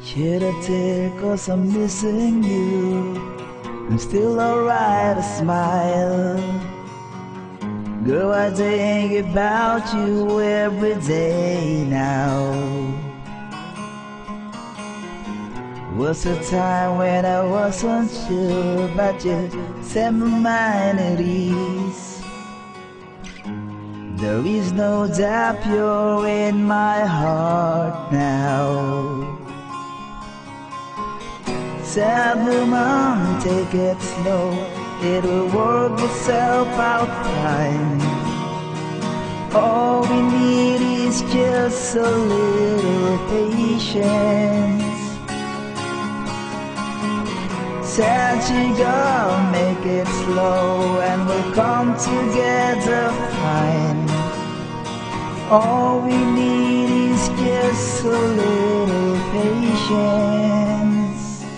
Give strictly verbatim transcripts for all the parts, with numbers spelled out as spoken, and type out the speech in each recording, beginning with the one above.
Shed a tear cause I'm missing you. I'm still alright, I smile. Girl, I think about you every day now. Was a time when I wasn't sure, but you set my mind at ease. There is no doubt you're in my heart now. Sad woman, take it slow, it will work itself out fine. All we need is just a little patience. Said you go, make it slow and we'll come together fine. All we need is just a little patience.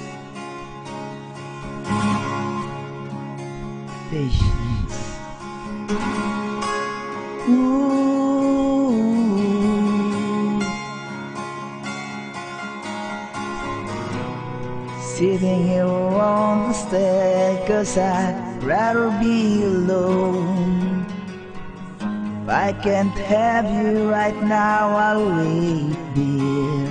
Patience. Ooh. Sitting here on the stair, cause I'd rather be alone. If I can't have you right now, I'll wait here.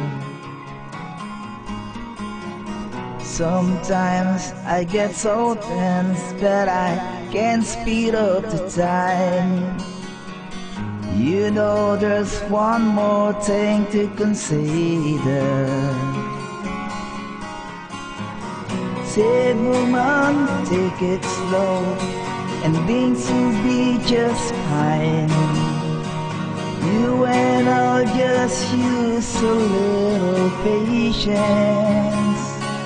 Sometimes I get so tense that I can't speed up the time. You know there's one more thing to consider. Say woman, take it slow and things will be just fine. You and I'll just use a little patience.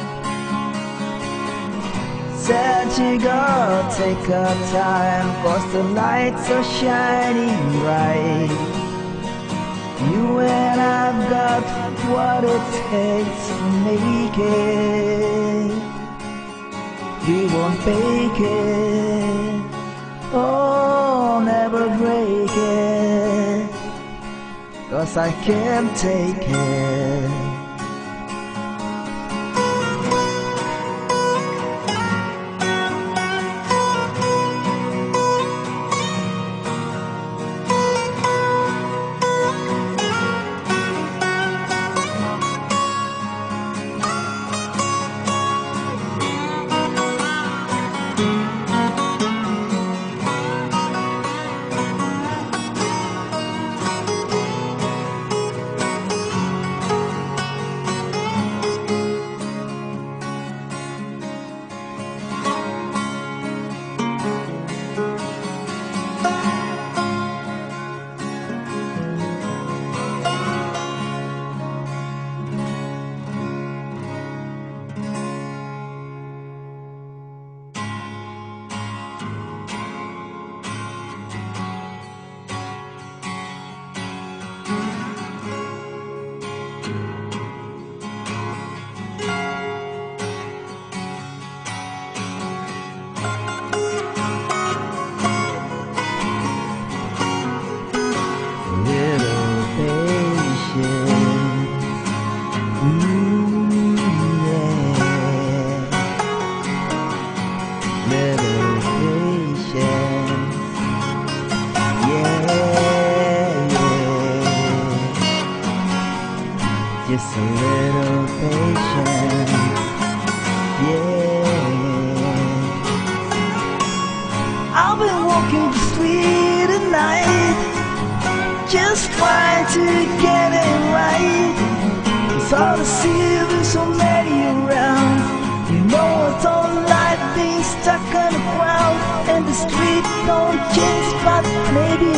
Said you gotta take our time, cause the lights are shining bright. You and I've got what it takes to make it. We won't fake it, oh, never break it, cause I can't take it. Just a little patience, yeah. I've been walking the street at night, just trying to get it right. It's hard to see there's so many around. You know I don't like being stuck on the ground, and the street don't change, but maybe